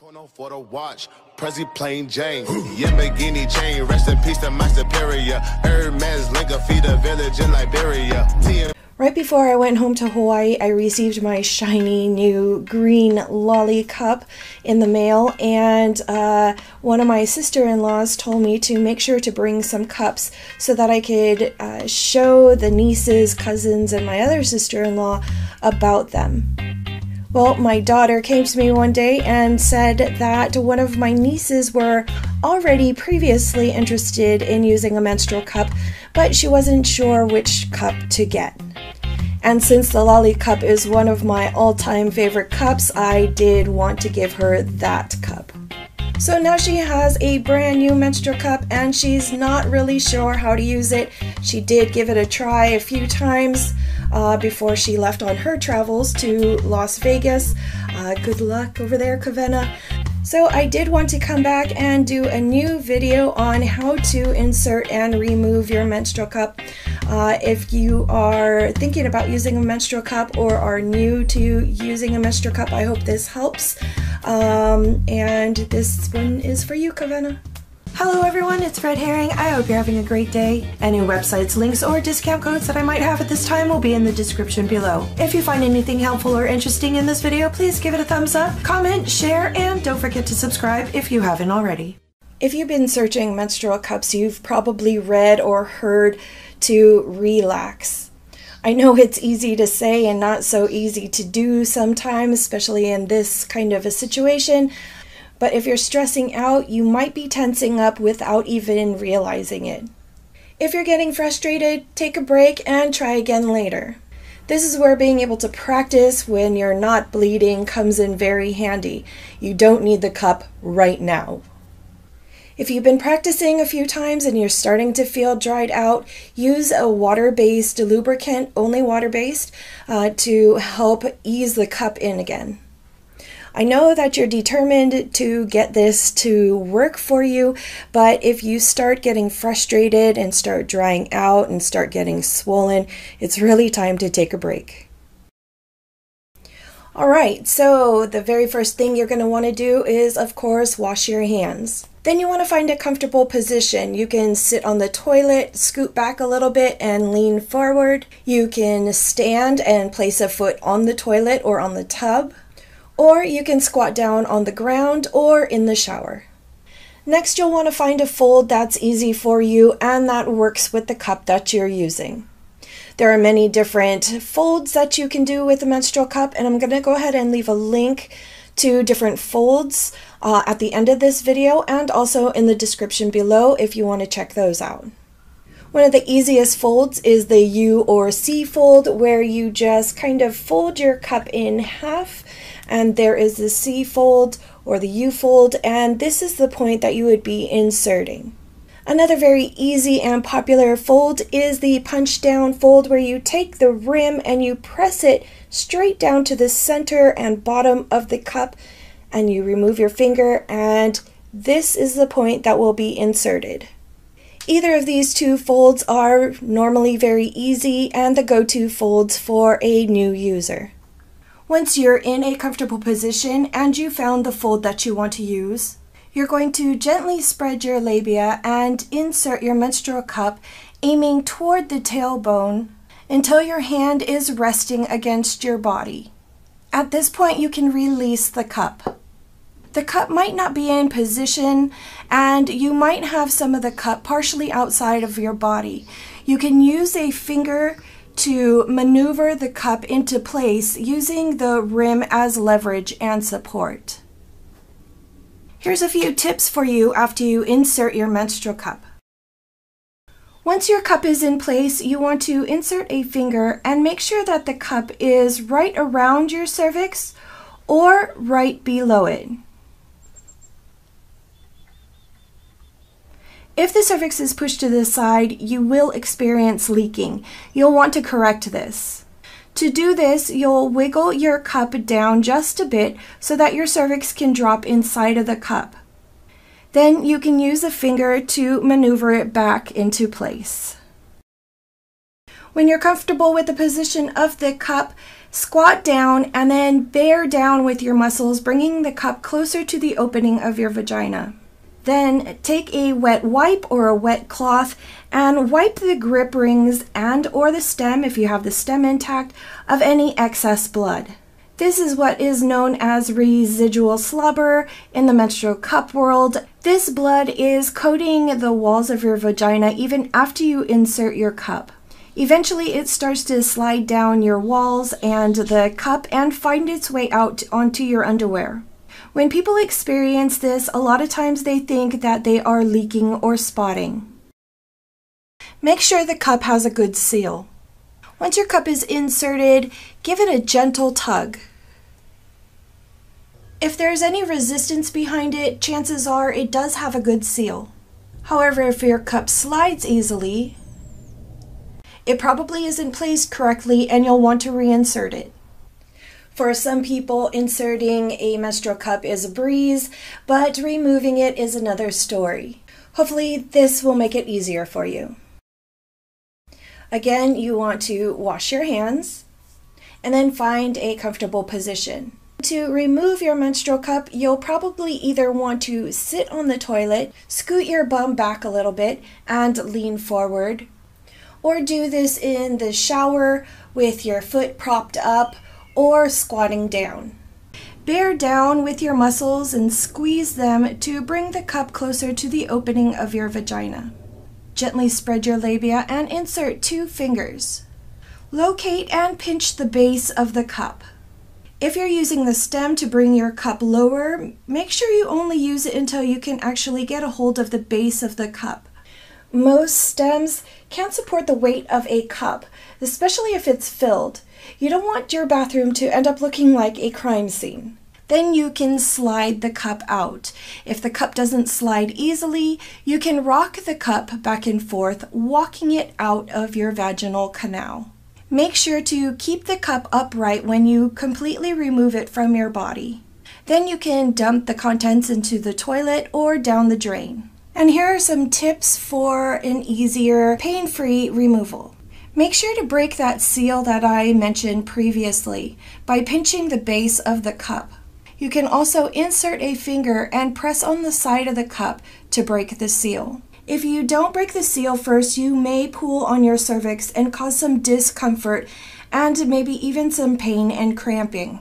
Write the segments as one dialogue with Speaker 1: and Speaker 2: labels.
Speaker 1: For the watch, Prezi plain Jane, Yamagini chain, rest in peace to my superior. Hermes Linka feed a village in Liberia.
Speaker 2: Right before I went home to Hawaii, I received my shiny new green lolly cup in the mail, and one of my sister-in-laws told me to make sure to bring some cups so that I could show the nieces, cousins, and my other sister-in-law about them. Well, my daughter came to me one day and said that one of my nieces were already previously interested in using a menstrual cup, but she wasn't sure which cup to get. And since the lolly cup is one of my all-time favorite cups, I did want to give her that cup. So now she has a brand new menstrual cup and she's not really sure how to use it. She did give it a try a few times before she left on her travels to Las Vegas. Good luck over there, Kavenna. So I did want to come back and do a new video on how to insert and remove your menstrual cup. If you are thinking about using a menstrual cup or are new to using a menstrual cup, I hope this helps. And this one is for you, Kavenna. Hello everyone, it's Red Herring. I hope you're having a great day. Any websites, links, or discount codes that I might have at this time will be in the description below. If you find anything helpful or interesting in this video, please give it a thumbs up, comment, share, and don't forget to subscribe if you haven't already. If you've been searching menstrual cups, you've probably read or heard to relax. I know it's easy to say and not so easy to do sometimes, especially in this kind of a situation. But if you're stressing out, you might be tensing up without even realizing it. If you're getting frustrated, take a break and try again later. This is where being able to practice when you're not bleeding comes in very handy. You don't need the cup right now. If you've been practicing a few times and you're starting to feel dried out, use a water-based lubricant, only water-based, to help ease the cup in again. I know that you're determined to get this to work for you, but if you start getting frustrated and start drying out and start getting swollen, it's really time to take a break. Alright, so the very first thing you're going to want to do is, of course, wash your hands. Then you want to find a comfortable position. You can sit on the toilet, scoot back a little bit, and lean forward. You can stand and place a foot on the toilet or on the tub. Or you can squat down on the ground or in the shower. Next, you'll want to find a fold that's easy for you and that works with the cup that you're using. There are many different folds that you can do with a menstrual cup, and I'm going to go ahead and leave a link to different folds at the end of this video and also in the description below if you want to check those out. One of the easiest folds is the U or C fold, where you just kind of fold your cup in half, and there is the C fold or the U fold, and this is the point that you would be inserting. Another very easy and popular fold is the punch down fold, where you take the rim and you press it straight down to the center and bottom of the cup, and you remove your finger, and this is the point that will be inserted. Either of these two folds are normally very easy and the go-to folds for a new user. Once you're in a comfortable position and you found the fold that you want to use, you're going to gently spread your labia and insert your menstrual cup, aiming toward the tailbone until your hand is resting against your body. At this point, you can release the cup. The cup might not be in position, and you might have some of the cup partially outside of your body. You can use a finger to maneuver the cup into place using the rim as leverage and support. Here's a few tips for you after you insert your menstrual cup. Once your cup is in place, you want to insert a finger and make sure that the cup is right around your cervix or right below it. If the cervix is pushed to the side, you will experience leaking. You'll want to correct this. To do this, you'll wiggle your cup down just a bit so that your cervix can drop inside of the cup. Then you can use a finger to maneuver it back into place. When you're comfortable with the position of the cup, Squat down and then bear down with your muscles, bringing the cup closer to the opening of your vagina. Then take a wet wipe or a wet cloth and wipe the grip rings and or the stem, if you have the stem intact, of any excess blood. This is what is known as residual slobber in the menstrual cup world. This blood is coating the walls of your vagina even after you insert your cup. Eventually, it starts to slide down your walls and the cup and find its way out onto your underwear. When people experience this, a lot of times they think that they are leaking or spotting. Make sure the cup has a good seal. Once your cup is inserted, give it a gentle tug. If there's any resistance behind it, chances are it does have a good seal. However, if your cup slides easily, it probably isn't placed correctly and you'll want to reinsert it. For some people, inserting a menstrual cup is a breeze, but removing it is another story. Hopefully, this will make it easier for you. Again, you want to wash your hands and then find a comfortable position. To remove your menstrual cup, you'll probably either want to sit on the toilet, scoot your bum back a little bit, and lean forward, or do this in the shower with your foot propped up or squatting down. Bear down with your muscles and squeeze them to bring the cup closer to the opening of your vagina. Gently spread your labia and insert 2 fingers. Locate and pinch the base of the cup. If you're using the stem to bring your cup lower, make sure you only use it until you can actually get a hold of the base of the cup. Most stems can't support the weight of a cup, especially if it's filled. You don't want your bathroom to end up looking like a crime scene. Then you can slide the cup out. If the cup doesn't slide easily, you can rock the cup back and forth, walking it out of your vaginal canal. Make sure to keep the cup upright when you completely remove it from your body. Then you can dump the contents into the toilet or down the drain. And here are some tips for an easier, pain-free removal. Make sure to break that seal that I mentioned previously by pinching the base of the cup. You can also insert a finger and press on the side of the cup to break the seal. If you don't break the seal first, you may pull on your cervix and cause some discomfort and maybe even some pain and cramping.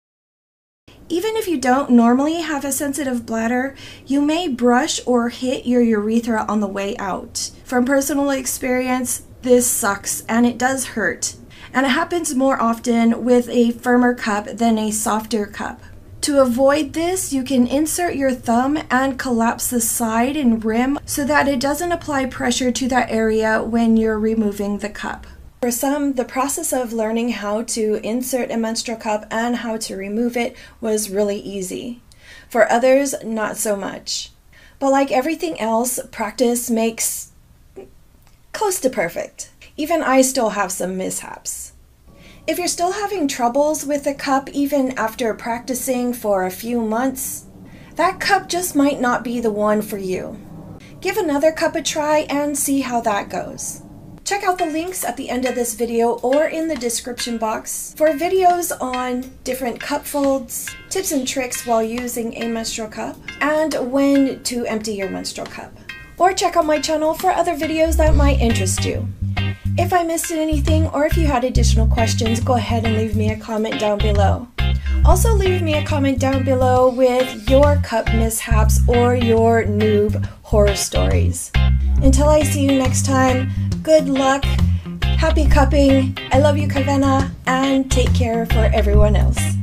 Speaker 2: Even if you don't normally have a sensitive bladder, you may brush or hit your urethra on the way out. From personal experience, this sucks and it does hurt. And it happens more often with a firmer cup than a softer cup. To avoid this, you can insert your thumb and collapse the side and rim so that it doesn't apply pressure to that area when you're removing the cup. For some, the process of learning how to insert a menstrual cup and how to remove it was really easy. For others, not so much. But like everything else, practice makes close to perfect. Even I still have some mishaps. If you're still having troubles with the cup even after practicing for a few months, that cup just might not be the one for you. Give another cup a try and see how that goes. Check out the links at the end of this video or in the description box for videos on different cup folds, tips and tricks while using a menstrual cup, and when to empty your menstrual cup. Or check out my channel for other videos that might interest you. If I missed anything or if you had additional questions, go ahead and leave me a comment down below. Also leave me a comment down below with your cup mishaps or your noob horror stories. Until I see you next time, good luck, happy cupping, I love you Kavena, and take care for everyone else.